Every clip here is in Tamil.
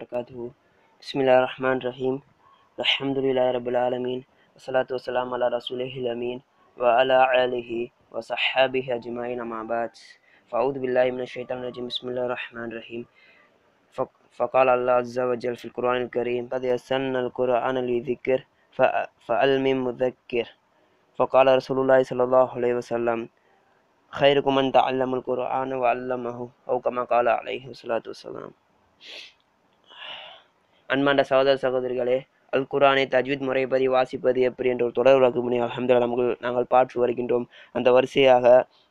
وبركاته. بسم الله الرحمن الرحيم. الحمد لله رب العالمين والصلاة والسلام على رسوله الأمين وعلى آله وصحبه أجمعين أما بعد فأعوذ بالله من الشيطان الرجيم. بسم الله الرحمن الرحيم. فقال الله عز وجل في القرآن الكريم قد يسرنا القرآن للذكر فهل من مذكر. فقال رسول الله صلى الله عليه وسلم خيركم من تعلم القرآن وعلمه أو كما قال عليه الصلاة والسلام. அன்பாண்ட சகோதர சகோதரிகளே, அல் குர்ஆனை தஜ்வீத் முறைப்படி வாசிப்பது எப்படி என்ற ஒரு தொடர் வழக்கு முனி அல்ஹம்துலில்லாஹ் நாங்கள் பாற்று வருகின்றோம். அந்த வரிசையாக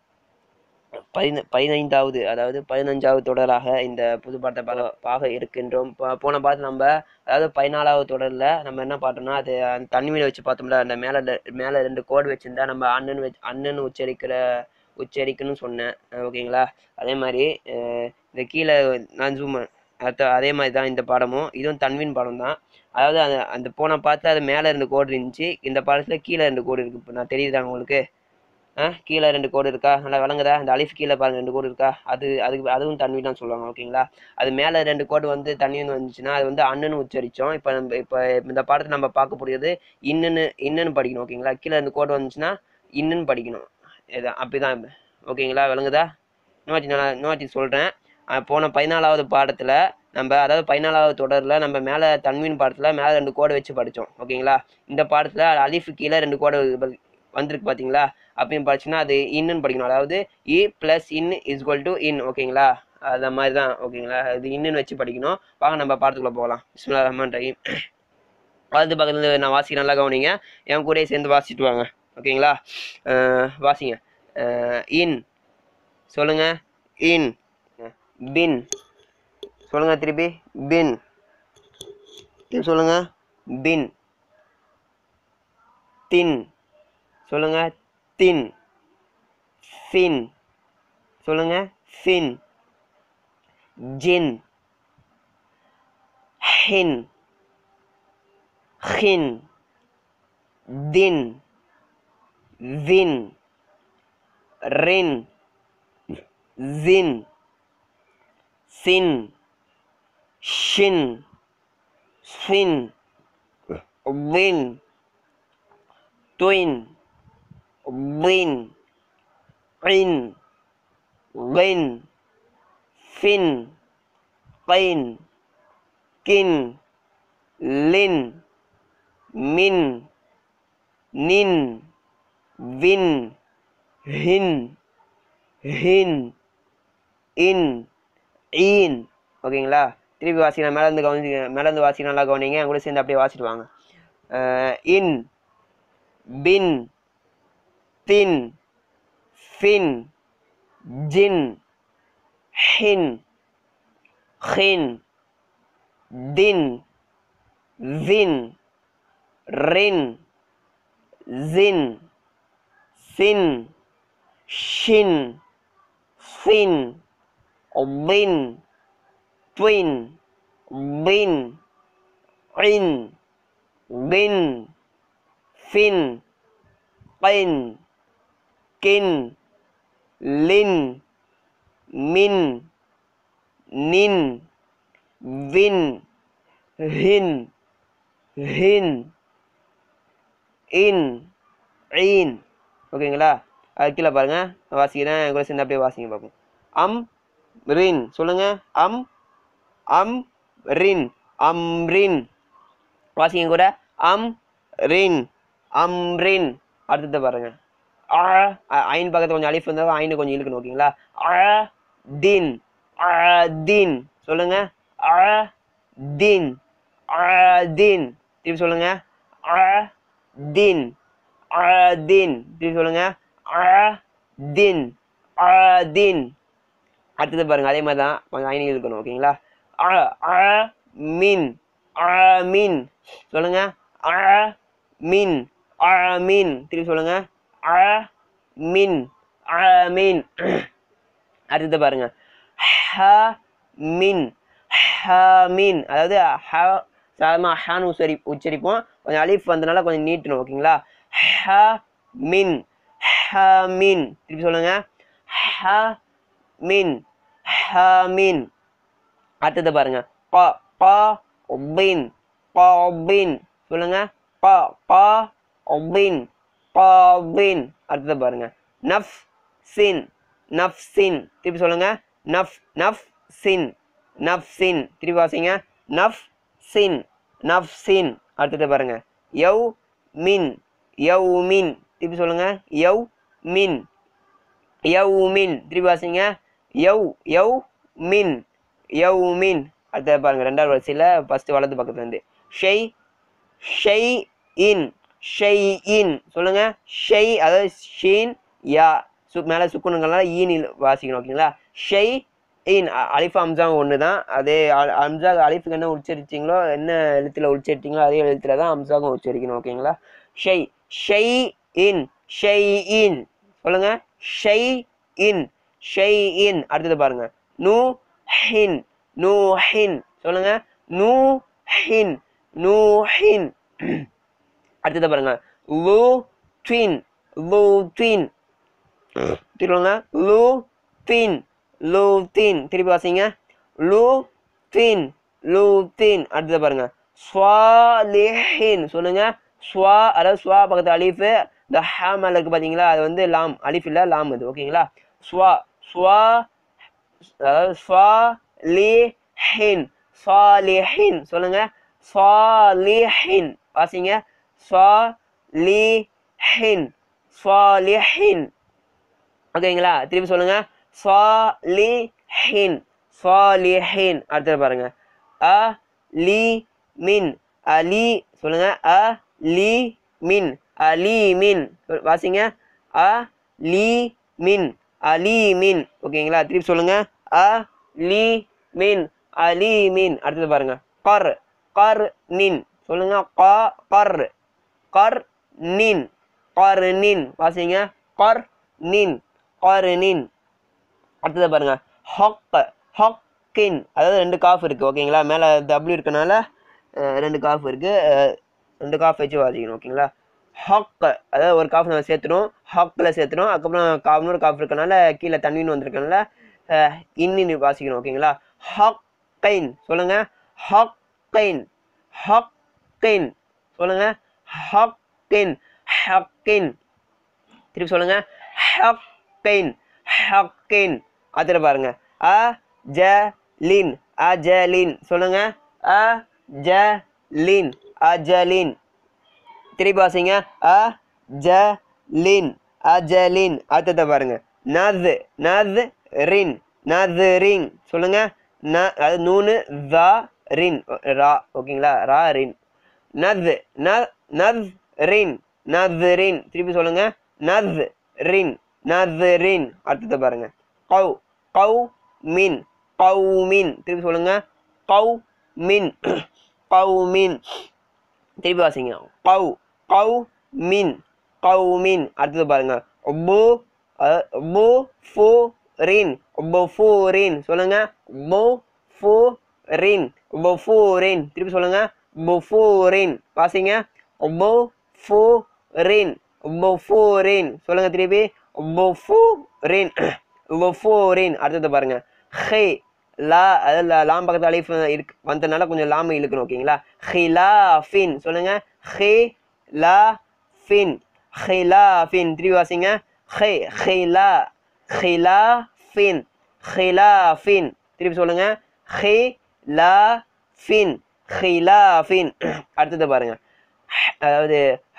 15வது அதாவது 15வது தொடராக இந்த புது பாக இருக்கின்றோம். போன பாட்டு நம்ம அதாவது 14வது தொடரில் நம்ம என்ன பார்த்தோம்னா, அது அந்த தன்மையில வச்சு பார்த்தோம்ல, அந்த மேலே 2 கோடு வச்சுருந்தா நம்ம அண்ணன் உச்சரிக்கணும்னு சொன்னேன். ஓகேங்களா? அதே மாதிரி இந்த கீழே நான் அதே மாதிரி தான் இந்த பாடமும். இதுவும் தன்வீன் பாடம் தான். அதாவது அந்த போன பாடத்தில் அது மேலே 2 கோடு இருந்துச்சு, இந்த பாடத்தில் கீழே 2 கோடு இருக்குது. இப்போ நான் தெரியுதாங்க உங்களுக்கு? கீழே 2 கோடு இருக்கா? நல்லா விளங்குதா? இந்த அலிஃப் கீழே பாருங்க 2 கோடு இருக்கா? அதுவும் தன்வீன் தான் சொல்லுவாங்க. ஓகேங்களா? அது மேலே 2 கோடு வந்து தன்வீன் வந்துச்சுன்னா அது வந்து அண்ணன்னு உச்சரித்தோம். இப்போ இந்த பாடத்தில் நம்ம பார்க்க போகிறது இன்னன்னு படிக்கணும். ஓகேங்களா? கீழே 2 கோடு வந்துச்சுன்னா இன்னன்னு படிக்கணும். அப்படிதான். ஓகேங்களா? விளங்குதா? இன்னொருத்தி சொல்கிறேன். போன 14வது பாடத்தில் நம்ம அதாவது 14வது தொடரில் நம்ம மேலே தன்வீன் பாடத்தில் மேலே 2 கோடு வச்சு படித்தோம். ஓகேங்களா? இந்த பாடத்தில் அலிஃபு கீழே 2 கோடு வந்திருக்கு பார்த்தீங்களா? அப்படின்னு படிச்சுன்னா அது இன்னுன்னு படிக்கணும். அதாவது E plus in equal to in. ஓகேங்களா? அந்த மாதிரி தான். ஓகேங்களா? இது இன்னுன்னு வச்சு படிக்கணும். வாங்க நம்ம பாடத்துக்குள்ளே போகலாம். பிஸ்மில்லாஹிர் ரஹ்மானிர் ரஹீம். வலது பக்கத்துல நான் வாசி நல்லா கவனிங்க. என் கூடயே சேர்ந்து வாசிட்டு வாங்க. ஓகேங்களா? வாசிங்க. இன் சொல்லுங்க. இன். பின் சொல்லுங்க. திருப்பி பின். சொல்லுங்க. பின். தின் சொல்லுங்க. தின். ஃபின் சொல்லுங்க. Fin. Gin. Hin. Hin. Thin. Win. Rin. Gin. Chin. Shin. Swin. Win. Twin. Win. In. Win. Fin. கைன். Kin. Lin. Min. Nin. Win. Hin. Hin. In. ஈன். ஓகேங்களா? திருப்பி வாசி. நான் மேலேருந்து வாசி நல்லா கவனிங்க. கூட சேர்ந்து அப்படியே வாசிட்டு வாங்க. In. Pin. Thin. Fin. Gin. Hin. Hin. Thin. Win. Rin. Gin. Chin. Shin. Swin. Win. Twin. Win. In. Win. Fin. கைன். Kin. Lin. Min. Nin. Win. Hin. Hin. In. ஈன். ஓகேங்களா? அது கீழே பாருங்க. வாசிக்கிறேன். கூட சேர்ந்து அப்படியே வாசிங்க பார்ப்போம். அம் ரின் சொல்லுங்க. அம் ரின். அம்ரின். வாசிங்க கூட. அம் ரின். அம்ரின். அடுத்தது பாருங்க. ஐன் பக்கத்தில் கொஞ்சம் அலிஃப் இருந்தால் ஐனு கொஞ்சம் இழுக்கணும். ஓகேங்களா? தின். தின் சொல்லுங்க. தின். தின். திருப்பி சொல்லுங்க. தின். தின். திருப்பி சொல்லுங்க. தின். தின். அடுத்தது பாருங்க. அதே மாதிரி தான் கொஞ்சம் ஐனு இழுக்கணும். ஓகேங்களா? மின். மின் சொல்லுங்க. மின். மின். திருப்பி சொல்லுங்க. மின். மின். அடுத்தது பாருங்க. மின். மின் அதாவது சாதாரணமாக ஹான்னு உச்சரிப்போம். கொஞ்சம் அலிஃப் வந்தனால கொஞ்சம் நீட்டணும். ஓகேங்களா? மின். மின். திருப்பி சொல்லுங்க. மின். மின். அடுத்தது பாருங்க. قاضٍ قاضٍ சொல்லுங்க قاضٍ قاضٍ அடுத்து பாருங்க நஃப்ஸின் நஃப்ஸின் திருப்பி சொல்லுங்க நஃப்ஸின் நஃப்ஸின் திருப்பி வாசிங்க நஃப்ஸின் நஃப்ஸின் அடுத்து பாருங்க யௌமின் யௌமின் திருப்பி சொல்லுங்க யௌமின் யௌமின் திருப்பி வாசிங்க யௌமின் யௌமின் அடுத்த பாருங்க ரெண்டாவது வரிசையில் ஃபர்ஸ்ட் வலது பக்கத்துல இருந்து ஷைஇன் ஷைஇன் சொல்லுங்க அதாவது ஷீன் யா மேலே சுக்குனுங்கள்லாம் ஈனில் வாசிக்கணும் ஓகேங்களா ஷைஇன் அலிஃப் அம்சா ஒன்று தான் அதே அம்சா அலிஃபுக்கு என்ன உச்சரிச்சிங்களோ என்ன எழுத்துல உச்சரித்தீங்களோ அதே எழுத்துல தான் அம்சாவும் உச்சரிக்கணும் ஓகேங்களா ஷைஇன் ஷைஇன் சொல்லுங்க ஷைஇன் அடுத்தது பாருங்க நூஹின் நூஹின் சொல்லுங்க நூஹின் அடுத்தது பாருங்க லூத்வின் திரும்ப லூத்தின் திருப்பி வாசிங்க லூத்தின் அடுத்தது பாருங்க ஸ்வாலிஹின் சொல்லுங்க அதாவது ஸ்வா பக்கத்து அலிஃபு இந்த ஹேமல் இருக்கு பாத்தீங்களா அது வந்து லாம் அலிஃப் இல்ல லாம் இது ஓகேங்களா அதாவது சாலிஹின் சொல்லுங்க சாலிஹின் வாசிங்க சாலிஹின் ஓகேங்களா திருப்பி சொல்லுங்க சாலிஹின் அடுத்தது பாருங்க அலிமின் அலி சொல்லுங்க அலீமின் வாசிங்க அலீமின் ஓகேங்களா திருப்பி சொல்லுங்க அலீமின் அடுத்தது பாருங்க கர்னின் சொல்லுங்க கர்னின் வாசிங்க கர்னின் அடுத்தது பாருங்க ஹக்கின் அதாவது ரெண்டு காஃப் இருக்கு ஓகேங்களா மேல டபிள்யூ இருக்கனால ரெண்டு காஃப் இருக்கு ரெண்டு காஃப் வச்சு வாசிக்கணும் ஓகேங்களா ஹக் அதாவது ஒரு காஃப் நம்ம சேர்த்துடும் ஹக்கில் சேர்த்துடும் அதுக்கப்புறம் இன்னொரு காஃப் இருக்கனால கீழே தண்ணின்னு வந்திருக்கனால இன்னின்னு வாசிக்கணும் ஓகேங்களா ஹக்கைன் சொல்லுங்க ஹக்கைன் சொல்லுங்க ஹக்கின் திருப்பி சொல்லுங்க ஹக்கைன் அதுல பாருங்க அஜலின் சொல்லுங்க அஜலின் திருப்பி வாசிங்க அஜலின் அடுத்தத பாருங்க நஸ்ரின் சொல்லுங்க அது நூனு ரா ஓகேங்களா ரின் நஸ்ரின் திருப்பி சொல்லுங்க நஸ்ரின் அடுத்தத பாருங்க கௌமின் திருப்பி சொல்லுங்க கௌமின் திருப்பி வாசிங்க கௌமின் அடுத்தது பாருங்க புஃபூரின் சொல்லுங்க புஃபூரின் திருப்பி சொல்லுங்க புஃபூரின் வாசிங்க புஃபூரின் சொல்லுங்க திருப்பி புஃபூரின் அடுத்தது பாருங்க அதாவது லாம் பக்கத்து அலிஃப் வந்ததுனால கொஞ்சம் லாம இழுக்கணும் ஓகேங்களா ஹிலாஃபின் சொல்லுங்க ஹிலாஃபின் திருப்பி வாசிங்க ஹிலாஃபின் திருப்பி சொல்லுங்க ஹிலாஃபின் அடுத்தது பாருங்க அதாவது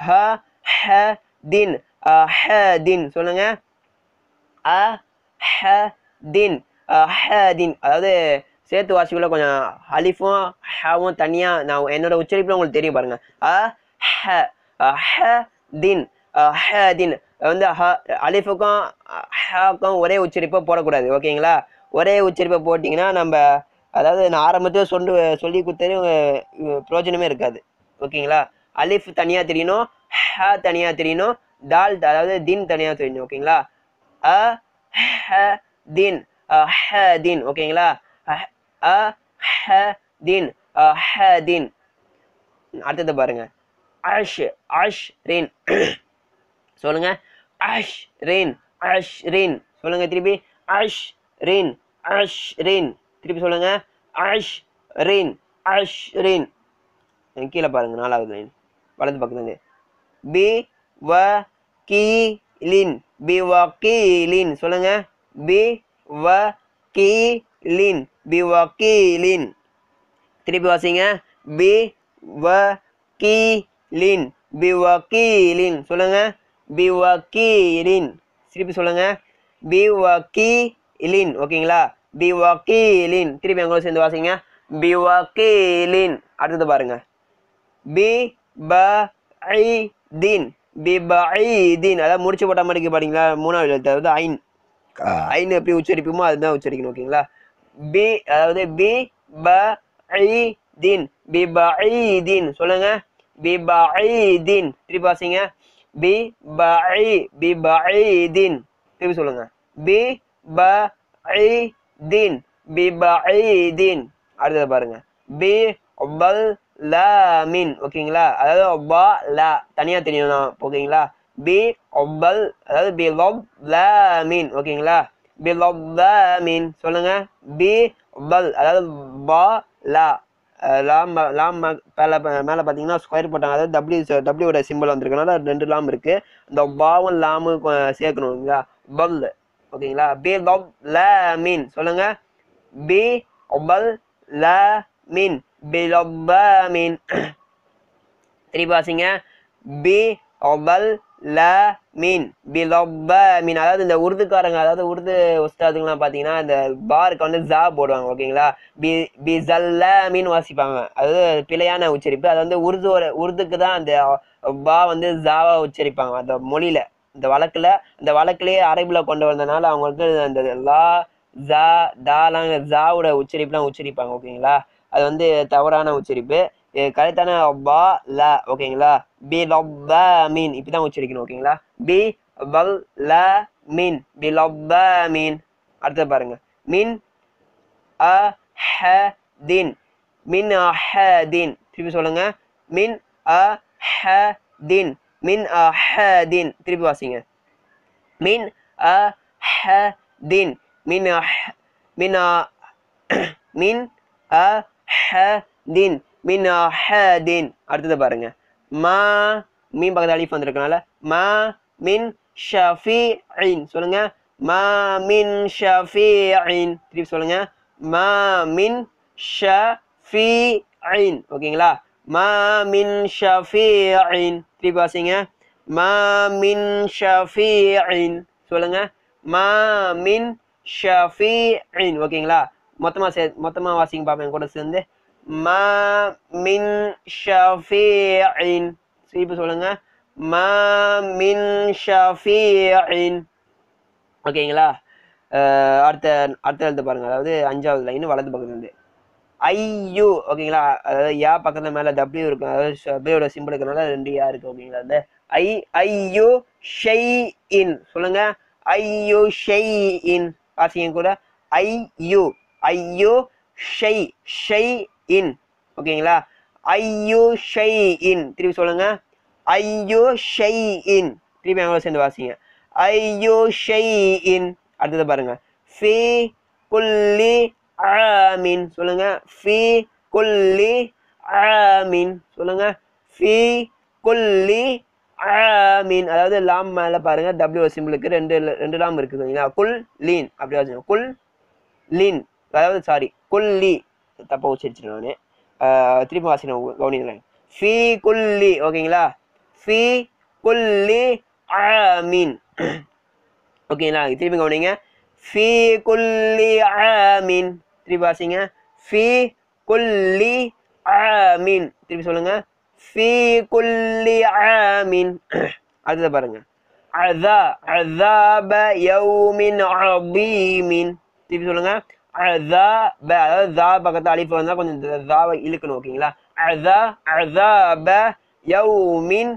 ஹதின் சொல்லுங்க அதாவது சேர்த்து வாசிக்குள்ள கொஞ்சம் அலிஃபும் ஹவும் தனியா நான் என்னோட உச்சரிப்புல உங்களுக்கு தெரியும் பாருங்க வந்து அலிஃபுக்கும் ஹக்கும் ஒரே உச்சரிப்பை போடக்கூடாது ஓகேங்களா ஒரே உச்சரிப்பை போட்டிங்கன்னா நம்ம அதாவது நான் ஆரம்பத்தில் சொல்லி கொடுத்தது பிரயோஜனமே இருக்காது ஓகேங்களா அலிஃப் தனியா தெரியணும் ஹ தனியா தெரியணும் தால் அதாவது தின் தனியா தெரியணும் ஓகேங்களா ஹதின் ஓகேங்களா ஹதின் அடுத்தது பாருங்க அஷ்ரின் சொல்லுங்க அஷ்ரின் சொல்லுங்க திருப்பி அஷ்ரின் திருப்பி சொல்லுங்க அஷ்ரின் அஷ்ரின். கீழே பாருங்க, 4வது லைன் வலது பக்கத்துல பி வ கீலின், பி வ கீலின் சொல்லுங்க. பி வ கீலின், பி வ கீலின். திருப்பி வாசிங்க. பி வ கீலின், பி வ கீலின் சொல்லுங்க. பி வ கீலின். திருப்பி சொல்லுங்க. பி வ கீலின். ஓகேங்களா? பி வ கீலின். திருப்பி எங்களோட சேர்ந்து வாசிங்க. பி வ கீலின். அடுத்தது பாருங்க. பி ப ஐ தின், பி ப ஐ தின். அதாவது முடிச்சு போட்ட மாதிரி இருக்கு பாத்தீங்களா? 3வது எழுத்து அதாவது ஐன். ஐன் எப்படி உச்சரிப்போமோ அதுதான் உச்சரிக்கணும். ஓகேங்களா? பி அதாவது பி ப ஐ தின், பி ப ஐ தின் சொல்லுங்க. பி ப ஐ தின். திருப்பி வாசிங்க. பி ப ஐ, பி ப ஐ தின். திருப்பி சொல்லுங்க. பி ப ஐ தின், பி ப ஐ தின். அடுத்தது பாருங்க. பி பல் லா மின். ஓகேங்களா? அதாவது பா லா தனியா தெரியணும். ஓகேங்களா? பி பல் அதாவது பி லப் லா மின். ஓகேங்களா? பி லப் லா மின் சொல்லுங்க. பி பல் அதாவது பா லா லாம் லாம் மேலே பார்த்தீங்கன்னா ஸ்கொயர் போட்டாங்க. அதாவது டபிள்யூட சிம்பிள் வந்திருக்கனால 2 லாம் இருக்கு. இந்த பாவும் லாமும் சேர்க்கணும். ஓகேங்களா? பல். ஓகேங்களா? பி லப் லா மின் சொல்லுங்க. பி பல் லா மின், பி லப் லா மின். திருப்பி வாசிங்க. பி பல் லா மின், பி லப் லா மின். அதாவது இந்த உருதுக்காரங்க, அதாவது உருது உஸ்தாதுங்கலாம் பார்த்தீங்கன்னா இந்த பாருக்கு வந்து ஜா போடுவாங்க. ஓகேங்களா? பி பி ஜல்லா மீன் வாசிப்பாங்க. அதாவது பிழையான உச்சரிப்பு. அது வந்து உருதுக்கு தான் அந்த பா வந்து ஜாவா உச்சரிப்பாங்க அந்த மொழியில. இந்த வழக்குலேயே அரபில கொண்டு வந்தனால அவங்களுக்கு அந்த லா ஜா தாலாம் ஜாவோட உச்சரிப்புலாம் உச்சரிப்பாங்க. ஓகேங்களா? அது வந்து தவறான உச்சரிப்பு. கரெக்டான பா லா. ஓகேங்களா? பி லப்ப மீன் இப்படிதான் உச்சரிக்கணும். ஓகேங்களா? பி பல் ல மீன், பி லப்ப மீன். அடுத்தது பாருங்க. மின் அ ஹ தின், மின் அ ஹ தின். திருப்பி சொல்லுங்க. மின் அ ஹ தின், மின் அ ஹ தின். திருப்பி வாசிங்க. மின் அ ஹ தின், மின் அ மின் அ மின் அ ஹ தின், மின் அ ஹ தின். அடுத்தது பாருங்க. மா மீன் பக்கத்துல அலிஃப் வந்திருக்கனால மா மின் ஷஃபீஇன் சொல்லுங்க. மா மின் ஷஃபீஇன். திருப்பி சொல்லுங்க. மா மின் ஷஃபீஇன். ஓகேங்களா? மா மின் ஷஃபீஇன். திருப்பி வாசிங்க. மா மின் ஷஃபீஇன் சொல்லுங்க. மா மின் ஷஃபீஇன். ஓகேங்களா? மொத்தமா வாசிங்க பாப்பேன் கூட சேர்ந்து. மா மின் ஷஃபீஇன். திருப்பி சொல்லுங்க. மா மின் ஷஃபீஇன். ஓகேங்களா? அடுத்த எழுத்து பாருங்க. அதாவது 5வது லைன் வலது பக்கத்துல இருந்து ஐயு. ஓகேங்களா? அதாவது யா பக்கத்துல மேல டபிள்யூ இருக்கும். அதாவது டபிள்யூட சிம்பிள் இருக்கிறனால 2 யா இருக்கு. ஓகேங்களா? அந்த ஐயு ஷைஇன் சொல்லுங்க. ஐயு ஷைஇன். வாசிங்க கூட. ஐயு ஐயு ஷைஇன். ஓகேங்களா? ஐயு ஷைஇன். திருப்பி சொல்லுங்க. ஐயு ஷைஇன். திருப்பி எங்களோட சேர்ந்து வாசிங்க. ஐயு ஷைஇன். அடுத்தது பாருங்க. ஃபி குல்லி ஆமின் சொல்லுங்க. ஃபி குல்லி ஆமின் சொல்லுங்க. ஃபி குல்லி ஆமின். அதாவது லாம் மேல பாருங்க டபிள்யூ சிம்பிளுக்கு 2 லாம் இருக்கு. சரிங்களா? குல் லீன் அப்படி வாசிங்க. குல் லீன் அதாவது சாரி குல்லி தப்பா உச்சரிச்சிருக்கேன் நானு. திருப்பி வாசிக்கணும் கவனிங்களேன். ஃபி குல்லி. ஓகேங்களா? ஃபி குல்லி ஆமின். ஓகேங்களா? திருப்பி கவனிங்க. ஃபி குல்லி ஆமின். திருப்பி வாசிங்க. ஃபி குல்லி ஆமின். திருப்பி சொல்லுங்க. ஃபி குல்லி ஆமின். அடுத்தது பாருங்க. அஸாப யௌமின் அதீமின். திருப்பி சொல்லுங்க. அஸாப அதாவது ஜா பக்கத்துல அலிஃப் வந்தா கொஞ்சம் ஜாவை இழுக்கணும். ஓகேங்களா? அஸாப யௌமின்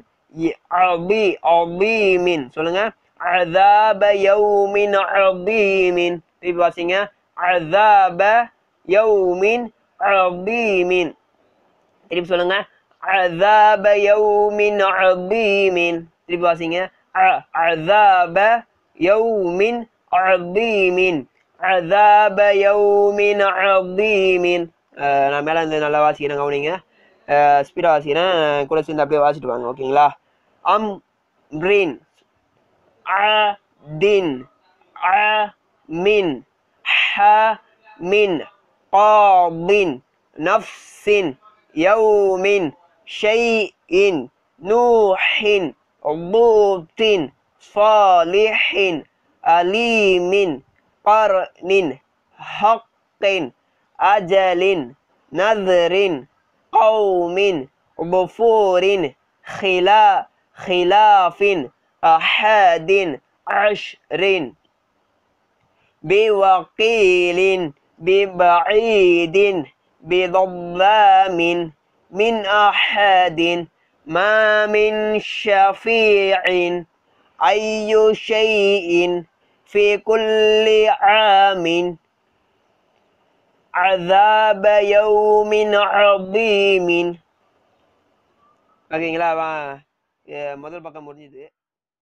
அதீமின் சொல்லுங்க. அஸாப யௌமின் அதீமின். திருப்பி வாசிங்க. அஸாப யௌமின் அதீமின். திருப்பி சொல்லுங்க. அஸாப யௌமின் அதீமின். திருப்பி வாசிங்க. அஸாப யௌமின் அதீமின். அஸாப யௌமின் அதீமின். நான் மேலே இருந்து நல்லா வாசிக்கிறேன், கவனிங்க. ஸ்பீடாக வாசிக்கிறேன், கூட சேர்ந்து அப்படியே வாசிட்டு வாங்க, ஓகேங்களா? அம்ரின், அதின், மின், மின், قاضٍ نفس يوم شيء نوح ضوط صالح أليم قرن حق أجل نذر قوم ظفور خلاف أحد عشر بوقيل ببعيد بظلام من أحد ما من شفيع أي شيء في كل عام عذاب يوم عظيم. ஓகேங்களா? முதல் பக்கம் முடிஞ்சுது.